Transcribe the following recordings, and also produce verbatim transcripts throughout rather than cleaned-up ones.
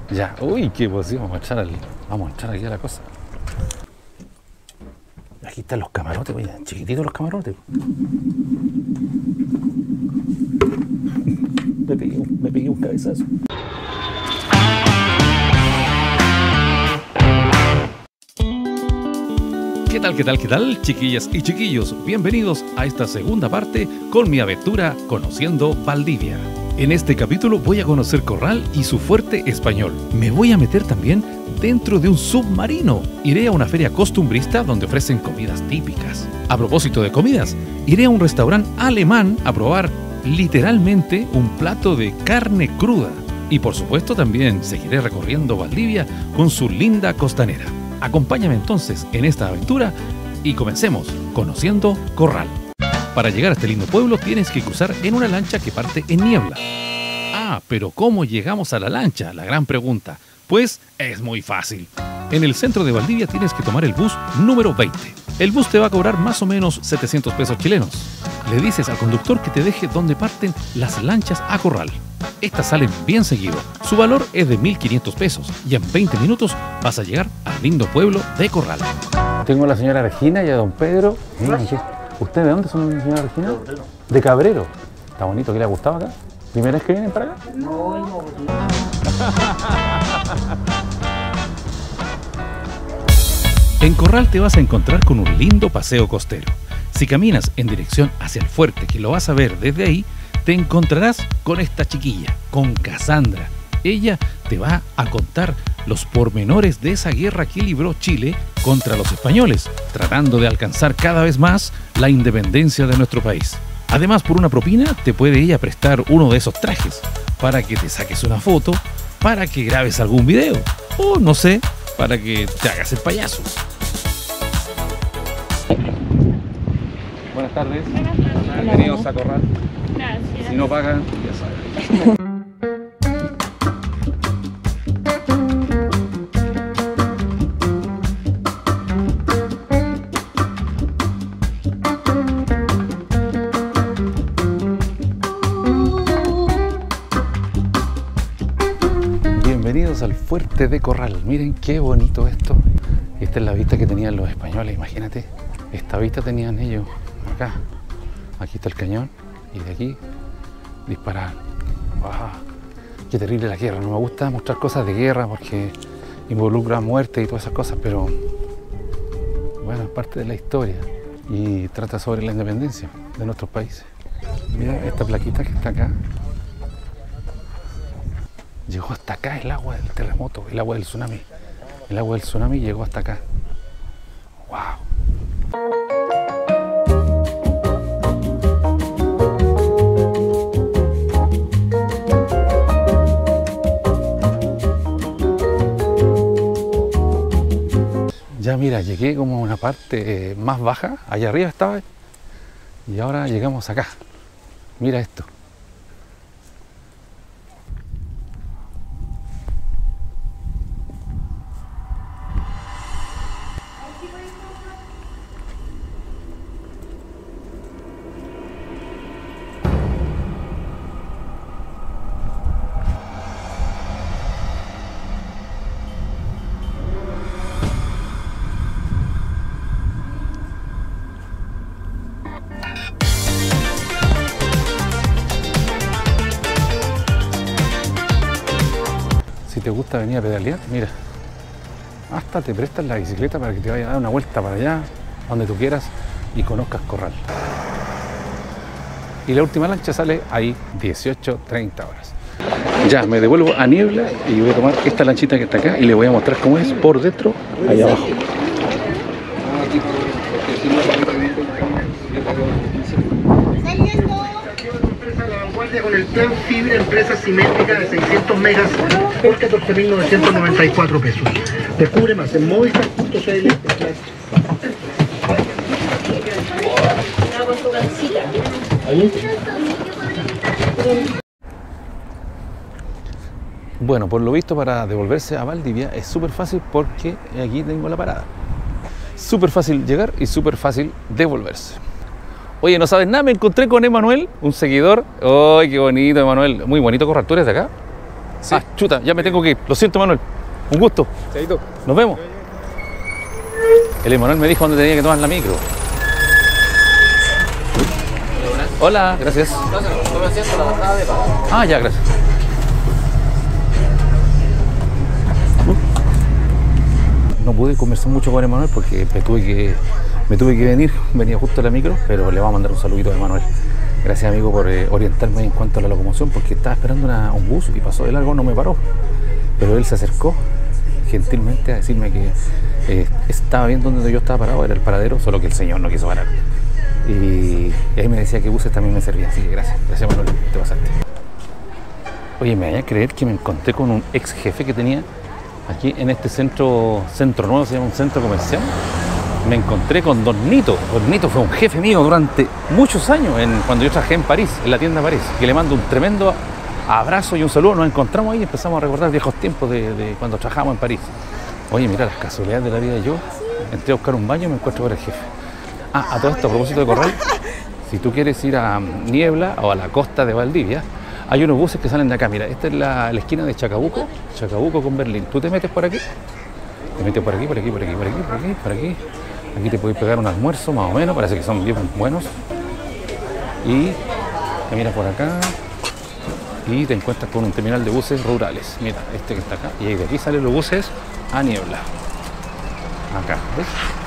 Ya, uy, qué emoción, vamos a echar al, vamos a echar aquí a la cosa. Aquí están los camarotes, oye, chiquititos los camarotes. Me pegué, me pegué un cabezazo. ¿Qué tal, qué tal, qué tal, chiquillas y chiquillos? Bienvenidos a esta segunda parte con mi aventura conociendo Valdivia. En este capítulo voy a conocer Corral y su fuerte español. Me voy a meter también dentro de un submarino. Iré a una feria costumbrista donde ofrecen comidas típicas. A propósito de comidas, iré a un restaurante alemán a probar literalmente un plato de carne cruda. Y por supuesto también seguiré recorriendo Valdivia con su linda costanera. Acompáñame entonces en esta aventura y comencemos conociendo Corral. Para llegar a este lindo pueblo tienes que cruzar en una lancha que parte en niebla. Ah, pero ¿cómo llegamos a la lancha? La gran pregunta. Pues es muy fácil. En el centro de Valdivia tienes que tomar el bus número veinte. El bus te va a cobrar más o menos setecientos pesos chilenos. Le dices al conductor que te deje donde parten las lanchas a Corral. Estas salen bien seguido. Su valor es de mil quinientos pesos y en veinte minutos vas a llegar al lindo pueblo de Corral. Tengo a la señora Regina y a don Pedro. ¿Ustedes de dónde son, señora Regina? De Cabrero. Está bonito, ¿qué le ha gustado acá? ¿Primera vez que vienen para acá? No, no. En Corral te vas a encontrar con un lindo paseo costero. Si caminas en dirección hacia el fuerte, que lo vas a ver desde ahí, te encontrarás con esta chiquilla, con Cassandra. Ella te va a contar los pormenores de esa guerra que libró Chile contra los españoles, tratando de alcanzar cada vez más la independencia de nuestro país. Además, por una propina, te puede ella prestar uno de esos trajes para que te saques una foto, para que grabes algún video, o no sé, para que te hagas el payaso. Buenas tardes. Buenas tardes. Bienvenidos a Corral. Gracias. Si no pagan, ya saben. Bienvenidos al fuerte de Corral. Miren qué bonito esto. Esta es la vista que tenían los españoles, imagínate. Esta vista tenían ellos acá. Aquí está el cañón y de aquí disparaban. ¡Wow! Qué terrible la guerra. No me gusta mostrar cosas de guerra porque involucra muerte y todas esas cosas, pero bueno, es parte de la historia y trata sobre la independencia de nuestros países. Mira esta plaquita que está acá. Llegó hasta acá el agua del terremoto, el agua del tsunami. El agua del tsunami llegó hasta acá. ¡Wow! Ya mira, llegué como a una parte eh, más baja, allá arriba estaba, y ahora llegamos acá. Mira esto. Si te gusta venir a pedalear, mira, hasta te prestan la bicicleta para que te vaya a dar una vuelta para allá, donde tú quieras, y conozcas Corral. Y la última lancha sale ahí, dieciocho treinta horas. Ya, me devuelvo a Niebla y voy a tomar esta lanchita que está acá y le voy a mostrar cómo es por dentro, allá abajo. Con el plan fibra empresa simétrica de seiscientos megas por catorce mil novecientos noventa y cuatro pesos. Descubre más en movistar punto c l. Bueno, por lo visto para devolverse a Valdivia es súper fácil porque aquí tengo la parada. Súper fácil llegar y súper fácil devolverse. Oye, no sabes nada, me encontré con Emanuel, un seguidor. ¡Ay, qué bonito, Emanuel! Muy bonito Corral. ¿Tú eres de acá? Sí. Ah, chuta, ya me tengo que ir. Lo siento, Manuel. Un gusto. Chaito. Nos vemos. El Emanuel me dijo dónde tenía que tomar la micro. Hola, gracias. Ah, ya, gracias. No pude conversar mucho con Emanuel porque me tuve que, me tuve que venir, venía justo a la micro, pero le voy a mandar un saludito a Emanuel. Gracias, amigo, por eh, orientarme en cuanto a la locomoción, porque estaba esperando una, un bus y pasó de largo, no me paró. Pero él se acercó gentilmente a decirme que eh, estaba bien donde yo estaba parado, era el paradero, solo que el señor no quiso parar. Y, y ahí me decía que buses también me servían, así que gracias, gracias, Manuel, te pasaste. Oye, me vaya a creer que me encontré con un ex jefe que tenía aquí en este centro, centro nuevo, se llama un centro comercial. Me encontré con Don Nito. Don Nito fue un jefe mío durante muchos años, en, cuando yo trabajé en París, en la tienda París, que le mando un tremendo abrazo y un saludo. Nos encontramos ahí y empezamos a recordar viejos tiempos de, de cuando trabajamos en París. Oye, mira las casualidades de la vida. Yo entré a buscar un baño y me encuentro con el jefe. Ah, a todo esto, a propósito de Corral, si tú quieres ir a Niebla o a la costa de Valdivia, hay unos buses que salen de acá. Mira, esta es la, la esquina de Chacabuco, Chacabuco con Berlín. Tú te metes por aquí, te metes por aquí, por aquí, por aquí, por aquí, por aquí, por aquí. Aquí te puedes pegar un almuerzo, más o menos, parece que son bien buenos. Y te miras por acá y te encuentras con un terminal de buses rurales. Mira, este que está acá. Y de aquí salen los buses a Niebla. Acá, ¿ves?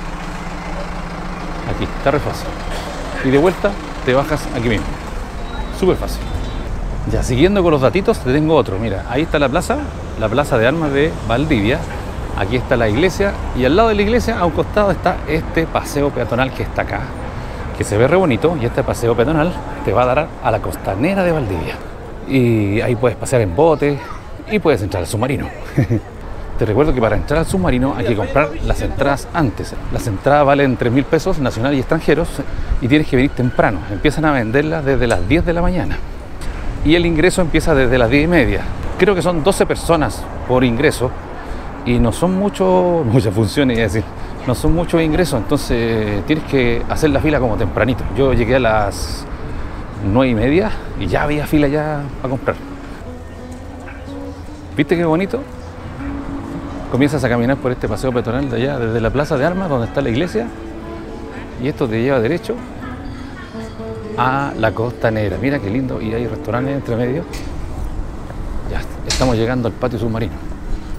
Aquí, está re fácil. Y de vuelta te bajas aquí mismo. Súper fácil. Ya, siguiendo con los datitos, te tengo otro. Mira, ahí está la plaza, la plaza de armas de Valdivia. Aquí está la iglesia y al lado de la iglesia, a un costado, está este paseo peatonal que está acá, que se ve re bonito, y este paseo peatonal te va a dar a la costanera de Valdivia. Y ahí puedes pasear en bote y puedes entrar al submarino. Te recuerdo que para entrar al submarino hay que comprar las entradas antes. Las entradas valen tres mil pesos, nacionales y extranjeros, y tienes que venir temprano. Empiezan a venderlas desde las diez de la mañana. Y el ingreso empieza desde las diez y media. Creo que son doce personas por ingreso. Y no son mucho, muchas funciones, es decir, no son muchos ingresos, entonces tienes que hacer la fila como tempranito. Yo llegué a las nueve y media y ya había fila ya para comprar. ¿Viste qué bonito? Comienzas a caminar por este paseo peatonal de allá, desde la plaza de armas, donde está la iglesia, y esto te lleva derecho a la costanera. Mira qué lindo, y hay restaurantes entre medio. Ya estamos llegando al patio submarino.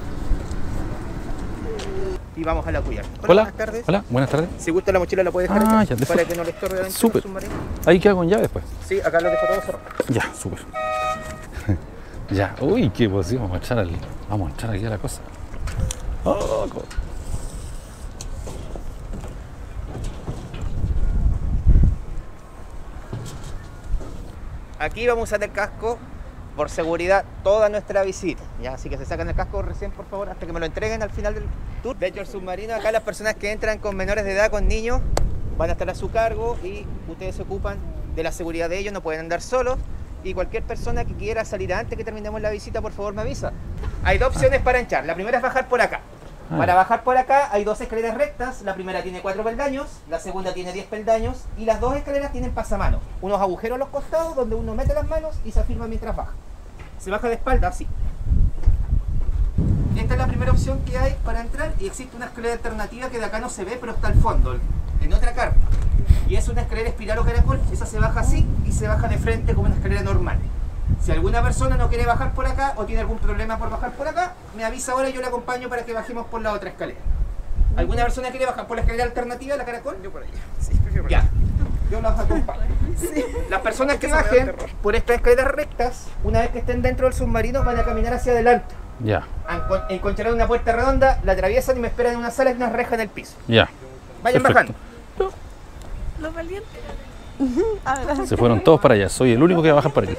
Y vamos a la cubierta. Hola, Hola, buenas tardes. Hola, buenas tardes. Si gusta la mochila la puede dejar Ah, acá, ya, para que no le estorbe dentro súper. del submarino. Ahí queda con llave después. Sí, acá lo dejo todo cerrado. Ya, súper. Ya, uy, qué posible. Vamos a echar al, vamos a echar aquí a la cosa. Oh, co- Aquí vamos a usar el casco por seguridad toda nuestra visita. Ya, así que se sacan el casco recién, por favor, hasta que me lo entreguen al final del tour. De hecho, el submarino, acá las personas que entran con menores de edad, con niños, van a estar a su cargo y ustedes se ocupan de la seguridad de ellos, no pueden andar solos. Y cualquier persona que quiera salir antes que terminemos la visita, por favor me avisa. Hay dos opciones para entrar. La primera es bajar por acá. Ah. Para bajar por acá hay dos escaleras rectas. La primera tiene cuatro peldaños, la segunda tiene diez peldaños y las dos escaleras tienen pasamanos. Unos agujeros a los costados donde uno mete las manos y se afirma mientras baja. Se baja de espalda así. Esta es la primera opción que hay para entrar y existe una escalera alternativa que de acá no se ve pero está al fondo, en otra carta. Y es una escalera espiral o caracol, esa se baja así y se baja de frente como una escalera normal. Si alguna persona no quiere bajar por acá o tiene algún problema por bajar por acá, me avisa ahora y yo le acompaño para que bajemos por la otra escalera. ¿Alguna persona quiere bajar por la escalera alternativa, la caracol? Yo por ahí. Sí, prefiero por ahí. Ya, yo los acompaño. Sí. Las personas que bajen por estas escaleras rectas, una vez que estén dentro del submarino, van a caminar hacia adelante. Ya, Encontrarán una puerta redonda, la atraviesan y me esperan en una sala y una reja en el piso. ya. Vayan Perfecto. bajando. Los valientes. Se fueron todos para allá. Soy el único que va a bajar por aquí.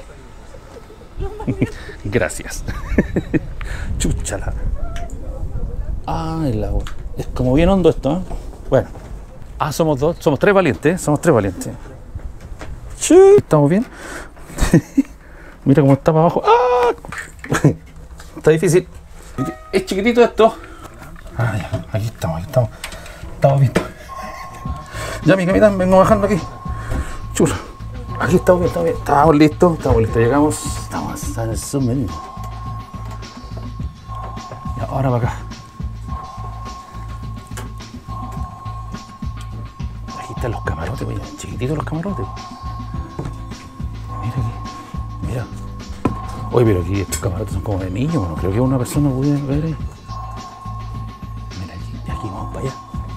Gracias. Chúchala. Ay, la... Es como bien hondo esto, ¿eh? Bueno. Ah, somos dos. Somos tres valientes, ¿eh? Somos tres valientes. Sí, ¿estamos bien? Mira cómo está para abajo. ¡Ah! Está difícil. Es chiquitito esto. Ah, ya. Aquí estamos, aquí estamos. Estamos bien. Ya, mi capitán, vengo bajando aquí. Chulo. Aquí estamos bien, estamos bien. Estamos listos, estamos listos. Llegamos. Estamos en el submarino. Ahora para acá. Aquí están los camarotes, mira, chiquititos los camarotes. Mira aquí, mira. Oye, pero aquí estos camarotes son como de niños, no creo que una persona pudiera ver ahí. Mira aquí, y aquí vamos para allá.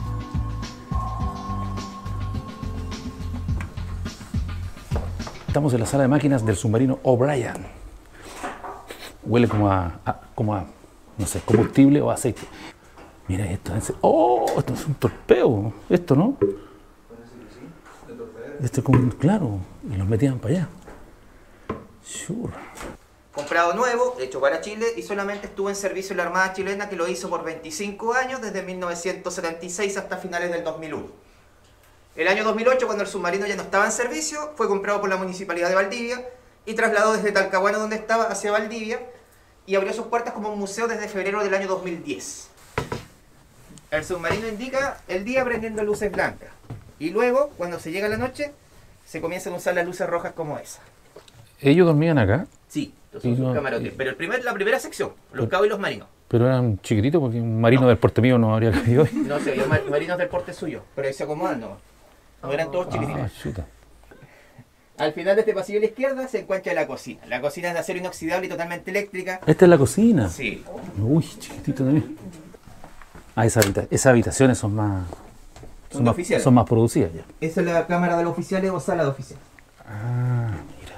Estamos en la sala de máquinas del submarino O'Brien. Huele como a, a, como a, no sé, combustible o aceite. Mira esto, oh, esto es un torpeo, esto, ¿no? Este como, claro, y los metían para allá. Sure. Comprado nuevo, hecho para Chile y solamente estuvo en servicio en la Armada chilena, que lo hizo por veinticinco años, desde mil novecientos setenta y seis hasta finales del dos mil uno. El año dos mil ocho, cuando el submarino ya no estaba en servicio, fue comprado por la Municipalidad de Valdivia y trasladado desde Talcahuano, donde estaba, hacia Valdivia, y abrió sus puertas como un museo desde febrero del año dos mil diez. El submarino indica el día prendiendo luces blancas, y luego, cuando se llega la noche, se comienzan a usar las luces rojas como esa. ¿Ellos dormían acá? Sí, los son sus camarotes, pero el primer, la primera sección, los cabos y los marinos. Pero eran chiquititos, porque un marino no. del porte mío no habría caído ahí. No sé, había marinos del porte suyo, pero ahí se acomodan, no. No eran todos chiquititos. Ah, chuta. Al final de este pasillo a la izquierda se encuentra la cocina. La cocina es de acero inoxidable y totalmente eléctrica. ¿Esta es la cocina? Sí. Uy, chiquitito también. Ah, esa habita esas habitaciones son más... Son, son más, oficiales. Son más producidas ya. Esa es la cámara de los oficiales o sala de oficiales. Ah, mira.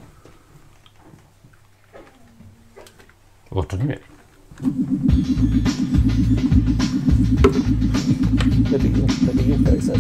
Otro nivel. Le pegué, le pegué un cabezazo.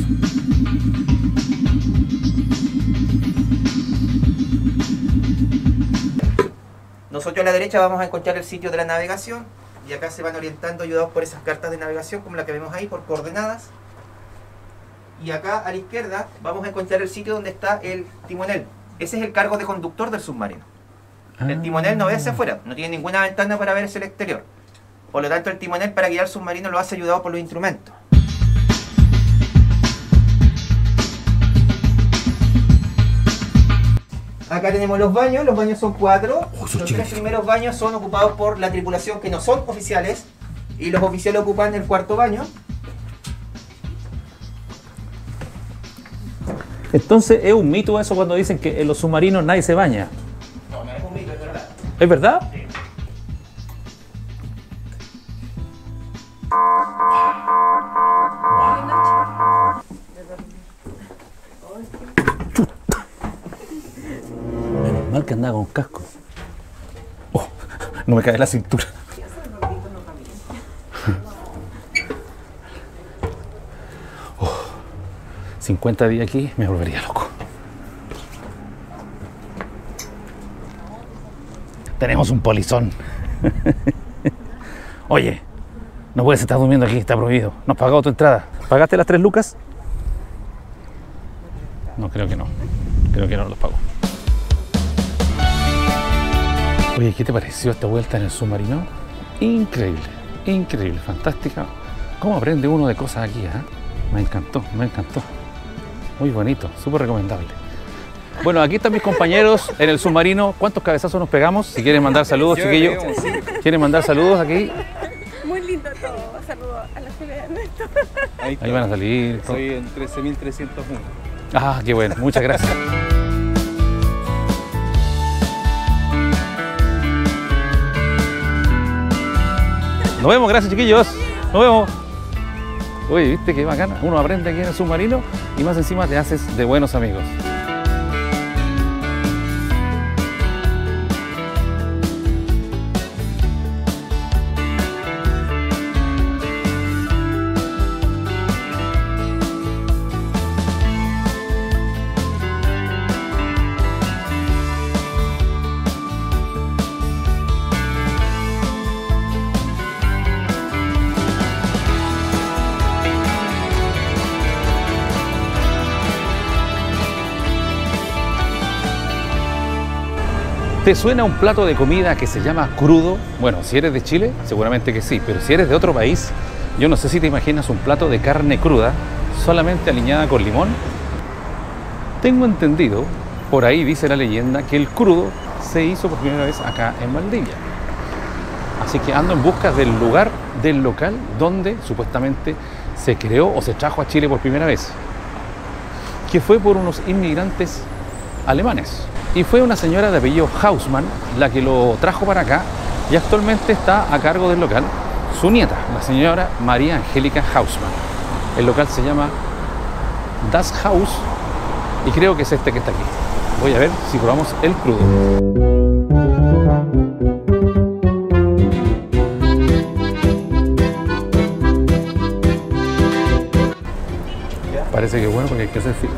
Nosotros a la derecha vamos a encontrar el sitio de la navegación y acá se van orientando ayudados por esas cartas de navegación como la que vemos ahí por coordenadas. Y acá a la izquierda vamos a encontrar el sitio donde está el timonel. Ese es el cargo de conductor del submarino. Ah. El timonel no ve hacia afuera, no tiene ninguna ventana para ver hacia el exterior. Por lo tanto, el timonel para guiar el submarino lo hace ayudado por los instrumentos. Acá tenemos los baños, los baños son cuatro. Oh, los tres primeros baños son ocupados por la tripulación que no son oficiales. Y los oficiales ocupan el cuarto baño. Entonces, ¿es un mito eso cuando dicen que en los submarinos nadie se baña? No, no es un mito, es verdad. ¿Es verdad? Sí. Menos mal que andaba con casco. Oh, no me cae la cintura. Oh, cincuenta días aquí me volvería loco. Tenemos un polizón. Oye, no puedes estar durmiendo aquí, está prohibido. ¿No has pagado tu entrada? ¿Pagaste las tres lucas? No, creo que no. Creo que no los pago. Oye, ¿qué te pareció esta vuelta en el submarino? Increíble, increíble, fantástica. ¿Cómo aprende uno de cosas aquí? ¿Eh? Me encantó, me encantó. Muy bonito, súper recomendable. Bueno, aquí están mis compañeros en el submarino. ¿Cuántos cabezazos nos pegamos? Si quieren mandar saludos, chiquillos. ¿Quieren mandar saludos aquí? Muy lindo todo. Saludos a la familia de Ernesto. Ahí, Ahí van a salir. Soy en trece mil trescientos uno. Ah, qué bueno. Muchas gracias. Nos vemos, gracias chiquillos. Nos vemos. Oye, ¿viste qué bacana? Uno aprende aquí en el submarino y más encima te haces de buenos amigos. ¿Te suena un plato de comida que se llama crudo? Bueno, si eres de Chile, seguramente que sí, pero si eres de otro país, yo no sé si te imaginas un plato de carne cruda, solamente aliñada con limón. Tengo entendido, por ahí dice la leyenda, que el crudo se hizo por primera vez acá en Valdivia. Así que ando en busca del lugar, del local donde supuestamente se creó o se trajo a Chile por primera vez, que fue por unos inmigrantes alemanes. Y fue una señora de apellido Hausmann la que lo trajo para acá y actualmente está a cargo del local su nieta, la señora María Angélica Hausmann. El local se llama Das Haus y creo que es este que está aquí. Voy a ver si probamos el crudo. Parece que es bueno porque hay que hacer filas.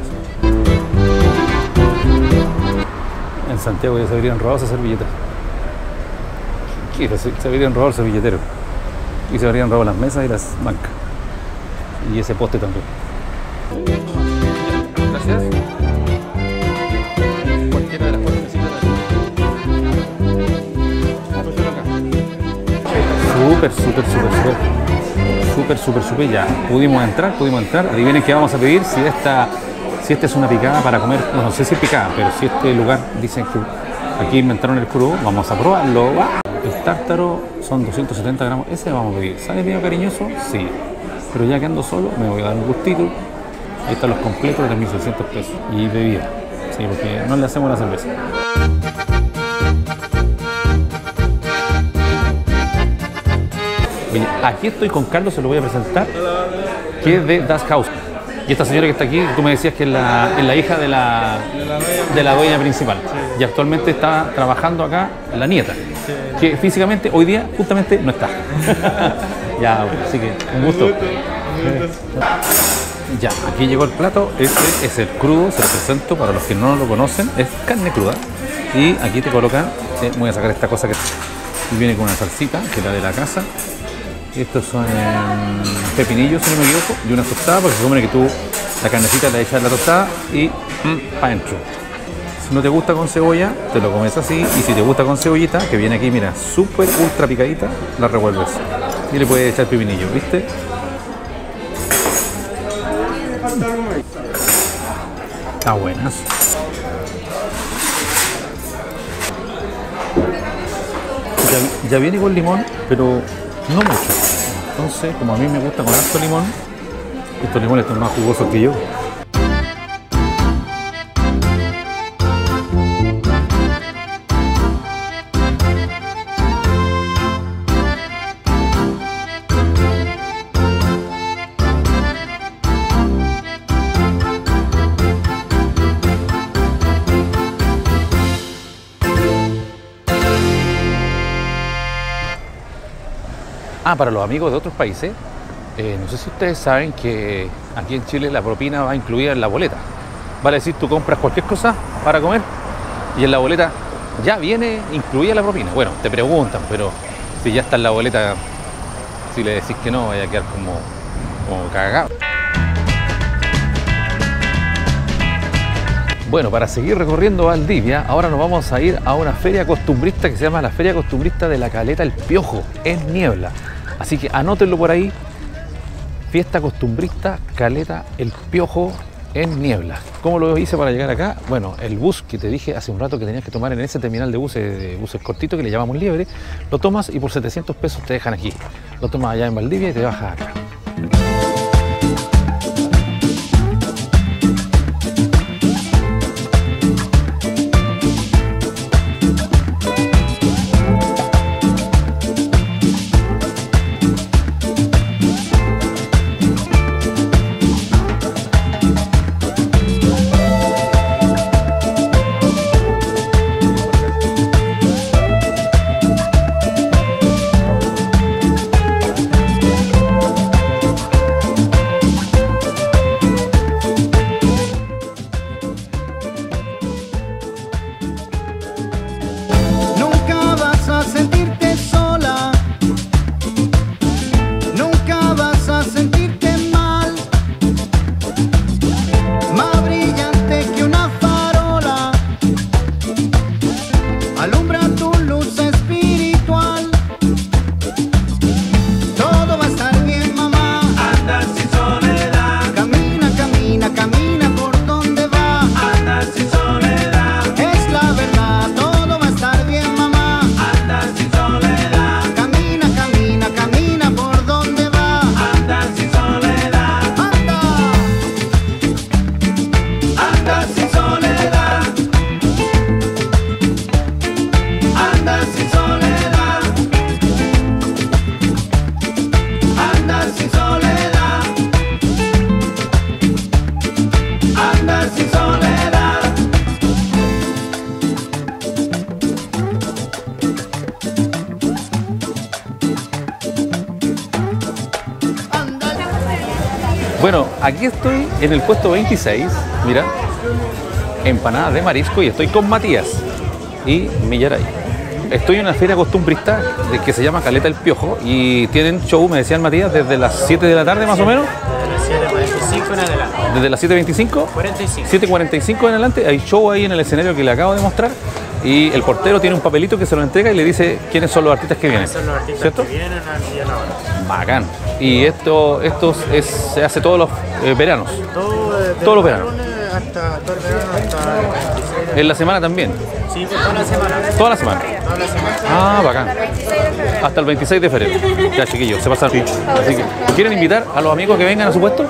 En Santiago ya se habrían robado esa servilleta. ¿Qué? Se habrían robado el servilletero. Y se habrían robado las mesas y las bancas. Y ese poste también. Gracias. Cualquiera de las cuatro mesitas. Súper, súper, súper, súper. Súper, súper, súper. Ya pudimos entrar, pudimos entrar. Adivinen qué vamos a pedir. Si esta, si esta es una picada para comer, no, no sé si es picada, pero si este lugar dicen que aquí inventaron el crudo, vamos a probarlo. ¿Va? El tártaro son doscientos setenta gramos. Ese vamos a pedir. ¿Sale medio cariñoso? Sí. Pero ya que ando solo, me voy a dar un gustito. Ahí están los completos de tres mil seiscientos pesos. Y bebida. Sí, porque no le hacemos la cerveza. Oye, aquí estoy con Carlos, se lo voy a presentar, que es de Das Haus. Y esta señora que está aquí, tú me decías que es la, es la hija de la, de la dueña principal. Sí. Y actualmente está trabajando acá la nieta, sí. Que físicamente hoy día justamente no está. Ya, así que un gusto. Ya, aquí llegó el plato. Este es el crudo, se lo presento para los que no lo conocen. Es carne cruda. Y aquí te colocan, eh, voy a sacar esta cosa que viene con una salsita, que es la de la casa. Estos son eh, pepinillos, si no me equivoco, y una tostada, porque se supone que tú la carnecita la echas en la tostada y mmm, para adentro. Si no te gusta con cebolla, te lo comes así, y si te gusta con cebollita, que viene aquí, mira, súper ultra picadita, la revuelves. Y le puedes echar pepinillo, ¿viste? Está buenas. Ya, ya viene con limón, pero no mucho. Entonces, como a mí me gusta con harto limón, estos limones están más jugosos que yo. Ah, para los amigos de otros países, eh, no sé si ustedes saben que aquí en Chile la propina va incluida en la boleta. Vale decir, tú compras cualquier cosa para comer y en la boleta ya viene incluida la propina. Bueno, te preguntan, pero si ya está en la boleta, si le decís que no, vaya a quedar como, como cagado. Bueno, para seguir recorriendo Valdivia, ahora nos vamos a ir a una feria costumbrista que se llama la Feria Costumbrista de la Caleta El Piojo, en Niebla. Así que anótenlo por ahí, fiesta costumbrista Caleta El Piojo en Niebla. ¿Cómo lo hice para llegar acá? Bueno, el bus que te dije hace un rato que tenías que tomar en ese terminal de buses, de buses cortitos que le llamamos Liebre, lo tomas y por setecientos pesos te dejan aquí. Lo tomas allá en Valdivia y te bajas acá. Bueno, aquí estoy en el puesto veintiséis, mira, empanadas de marisco, y estoy con Matías y Millaray. Estoy en una feria costumbrista de que se llama Caleta el Piojo y tienen show, me decía el Matías, desde las siete de la tarde más o menos. Desde las siete cuarenta y cinco en adelante. Desde las siete veinticinco, cuarenta y cinco. siete cuarenta y cinco en adelante, hay show ahí en el escenario que le acabo de mostrar. Y el portero tiene un papelito que se lo entrega y le dice quiénes son los artistas que vienen. Son los artistas, ¿cierto?, que vienen al día ahora. Bacán. Y esto, esto es, se hace todos los eh, veranos. Todo, eh, Todos los veranos. Hasta todo el verano, hasta el veintiséis de... En la semana también. Sí, pues toda la semana. Toda la semana. Toda la semana. Ah, bacán. Hasta el veintiséis de febrero. Ya, chiquillos, se pasan. Así que, ¿quieren invitar a los amigos que vengan a su puesto?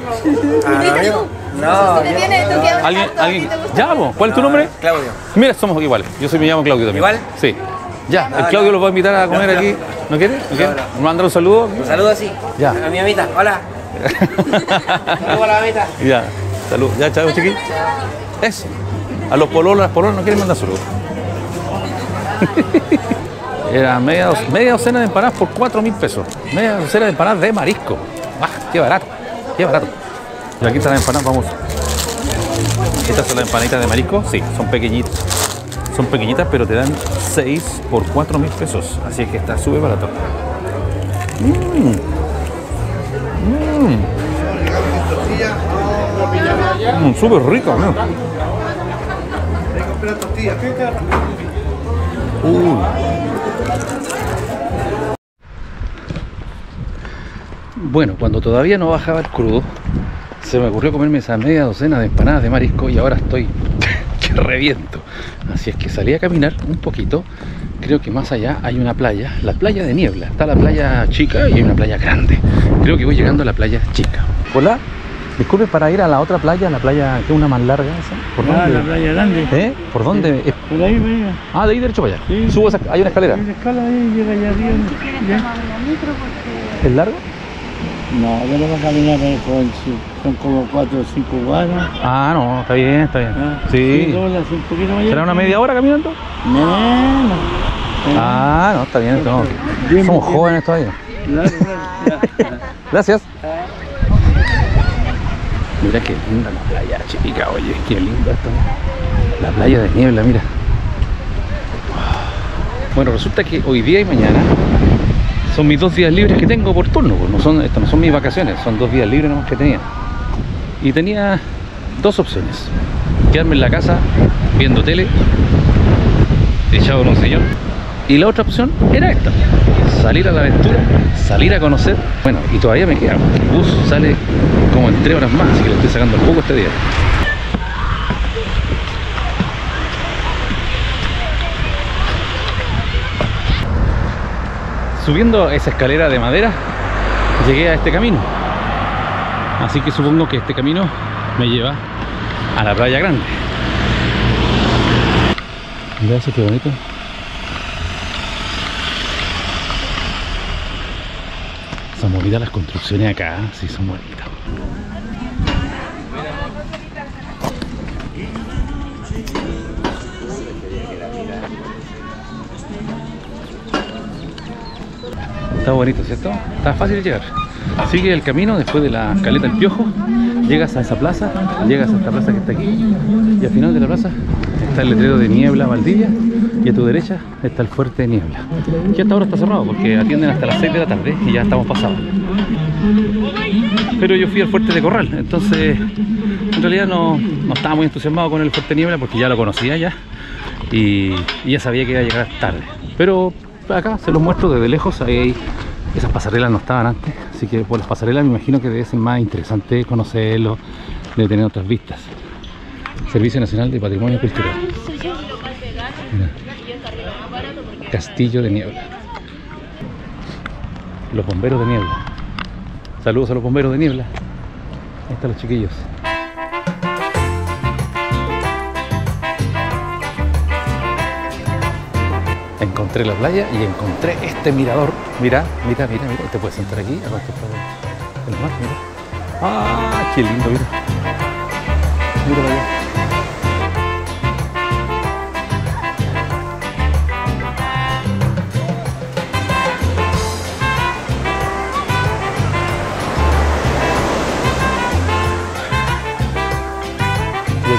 No, ¿Alguien? ¿Alguien? Ya, vos. ¿Cuál es tu nombre? Claudio. Mira, somos iguales. Yo soy, me llamo Claudio también. ¿Igual? Sí. Ya, el Claudio los va a invitar a comer aquí. ¿No quiere? ¿No quiere? ¿Me mandar un saludo? Un saludo así. Ya. A mi amita. Hola. Hola, amita. Ya. Salud. Ya, chao, chiquillos. Eso. A los pololos, las pololas no quieren mandar saludos. Era media, media docena de empanadas por cuatro mil pesos. Media docena de empanadas de marisco. ¡Ah, qué barato! ¡Qué barato! Y aquí están las empanadas, vamos. Estas son las empanaditas de marisco. Sí, son pequeñitas. Son pequeñitas, pero te dan seis por cuatro mil pesos. Así es que está súper barato. Mmm. Mmm. Mm, súper rico, ¿no? Uh. Bueno, cuando todavía no bajaba el crudo, se me ocurrió comerme esa media docena de empanadas de marisco y ahora estoy que reviento. Así es que salí a caminar un poquito. Creo que más allá hay una playa, la playa de Niebla. Está la playa chica y hay una playa grande. Creo que voy llegando a la playa chica. Hola. Disculpe, para ir a la otra playa, la playa que es una más larga esa. ¿Por Ah, dónde? la playa grande. ¿Eh? ¿Por dónde? Es- Por ahí, mira. Ah, de ahí derecho para allá. Sí. Subo esa, hay una escalera. Hay una escala ahí, llega allá arriba. ¿Ya? ¿Es largo? No, yo no voy a caminar eh, con, son como cuatro o cinco cuadras. Ah, no, está bien, está bien. Ah, Sí. dólares, un poquito más. ¿Será una media hora caminando? No, no. Ah, no, está bien. No. Bien, Somos bien. jóvenes todavía. Claro, claro, claro. Gracias. Mira qué linda la playa chica, oye, qué linda esto. La playa de Niebla, mira. Bueno, resulta que hoy día y mañana son mis dos días libres que tengo por turno, pues no son, estas no son mis vacaciones, son dos días libres nomás que tenía. Y tenía dos opciones: quedarme en la casa viendo tele, echado en un sillón, y la otra opción era esta: salir a la aventura, salir a conocer. Bueno, y todavía me queda, porque el bus sale como en tres horas más, así que le estoy sacando el poco este día. Subiendo esa escalera de madera, llegué a este camino. Así que supongo que este camino me lleva a la playa grande. Mira eso, qué bonito. Son bonitas las construcciones acá, sí, son bonitas. Está bonito, ¿cierto? Está fácil de llegar. Sigue el camino después de la Caleta El Piojo, llegas a esa plaza, llegas a esta plaza que está aquí, y al final de la plaza está el letrero de Niebla Valdivia, y a tu derecha está el fuerte Niebla, que hasta ahora está cerrado porque atienden hasta las seis de la tarde y ya estamos pasados. Pero yo fui al fuerte de Corral, entonces en realidad no, no estaba muy entusiasmado con el fuerte Niebla porque ya lo conocía ya y, y ya sabía que iba a llegar tarde. Pero acá se los muestro desde lejos. Ahí hay, esas pasarelas no estaban antes, así que por las pasarelas me imagino que debe ser más interesante conocerlo, debe tener otras vistas. Servicio Nacional de Patrimonio Cultural. Mira. Castillo de Niebla. Los bomberos de Niebla. Saludos a los bomberos de Niebla. Ahí están los chiquillos. Encontré la playa y encontré este mirador. Mira, mira, mira, mira. Te puedes sentar aquí, abajo está el mar, mira. ¡Ah! ¡Qué lindo, mira! Mira para allá.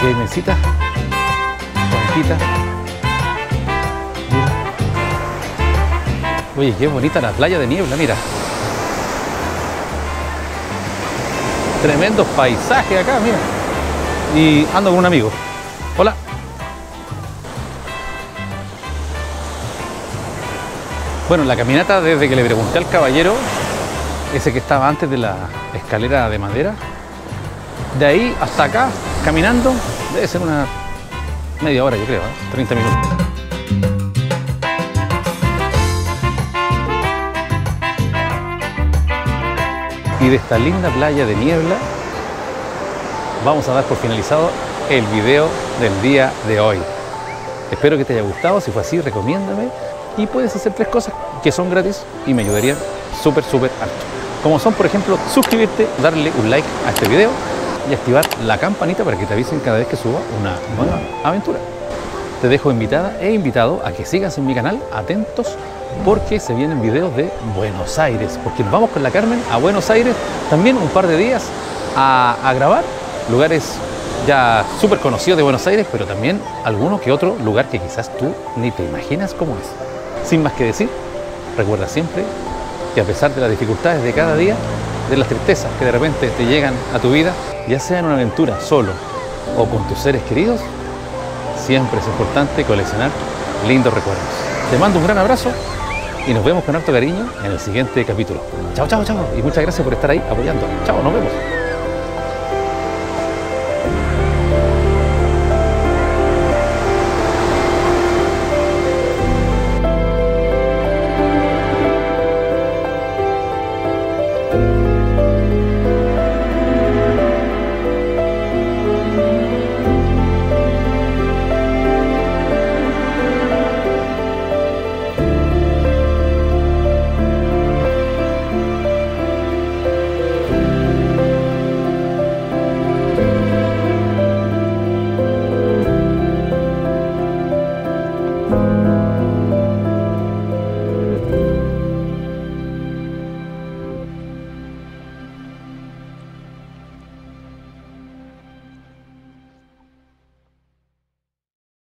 Aquí hay mesitas, banquitas. Mira. Oye, qué bonita la playa de Niebla, mira. Tremendos paisajes acá, mira. Y ando con un amigo. Hola. Bueno, la caminata desde que le pregunté al caballero, ese que estaba antes de la escalera de madera, de ahí hasta acá, caminando, debe ser una media hora, yo creo, ¿eh? treinta minutos. Y de esta linda playa de Niebla vamos a dar por finalizado el video del día de hoy. Espero que te haya gustado. Si fue así, recomiéndame. Y puedes hacer tres cosas que son gratis y me ayudarían súper, súper harto. Como son, por ejemplo, suscribirte, darle un like a este video y activar la campanita para que te avisen cada vez que suba una nueva aventura. Te dejo invitada e invitado a que sigas en mi canal, atentos, porque se vienen videos de Buenos Aires, porque nos vamos con la Carmen a Buenos Aires también un par de días a, a grabar lugares ya súper conocidos de Buenos Aires, pero también alguno que otro lugar que quizás tú ni te imaginas cómo es. Sin más que decir, recuerda siempre que a pesar de las dificultades de cada día, de las tristezas que de repente te llegan a tu vida, ya sea en una aventura solo o con tus seres queridos, siempre es importante coleccionar lindos recuerdos. Te mando un gran abrazo y nos vemos con harto cariño en el siguiente capítulo. Chao, chao, chao. Y muchas gracias por estar ahí apoyando. Chao, nos vemos.